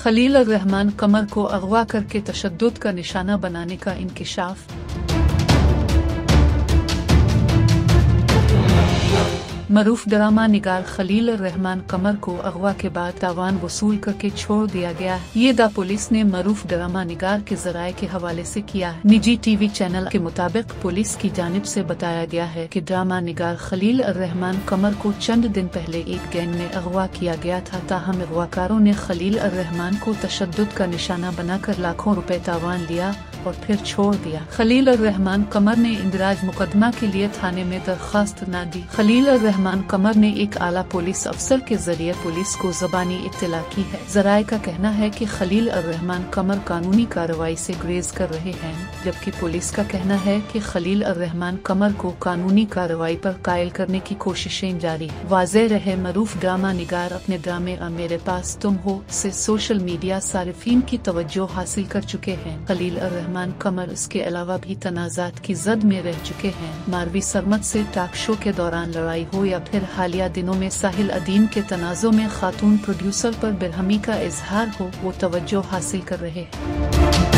खलील रहमान कमर को अगवा करके तशद्दुद का निशाना बनाने का इंकिशाफ। मरूफ ड्रामा निगार खलील रहमान कमर को अगवा के बाद तावान वसूल करके छोड़ दिया गया। ये दा पुलिस ने मरूफ ड्रामा निगार के जराये के हवाले से किया। निजी टीवी चैनल के मुताबिक पुलिस की जानिब से बताया गया है कि ड्रामा निगार खलील रहमान कमर को चंद दिन पहले एक गैंग में अगवा किया गया था। ताहम अगवाकारों ने खलील रहमान को तशद्दुद का निशाना बनाकर लाखों रुपए तावान लिया और फिर छोड़ दिया। खलील रहमान कमर ने इंदराज मुकदमा के लिए थाने में दरख्वास्त न दी। खलील रहमान कमर ने एक आला पुलिस अफसर के जरिए पुलिस को ज़बानी इत्तला की है। जराये का कहना है कि खलील रहमान कमर कानूनी कार्रवाई से गुरेज कर रहे हैं, जबकि पुलिस का कहना है कि खलील रहमान कमर को कानूनी कार्रवाई पर कायल करने की कोशिशें जारी। वाज़ेह रहे, मरूफ ड्रामा निगार अपने ड्रामे मेरे पास तुम हो से सोशल मीडिया सारिफीन की तवज्जो हासिल कर चुके हैं। खलील रहमान कमर इसके अलावा भी तनाज़ात की जद में रह चुके हैं। मारवी सरमद से टॉक शो के दौरान लड़ाई हो या फिर हालिया दिनों में साहिल अदीम के तनाज़ों में खातून प्रोड्यूसर पर बेरहमी का इजहार हो, वो तवज्जो हासिल कर रहे हैं।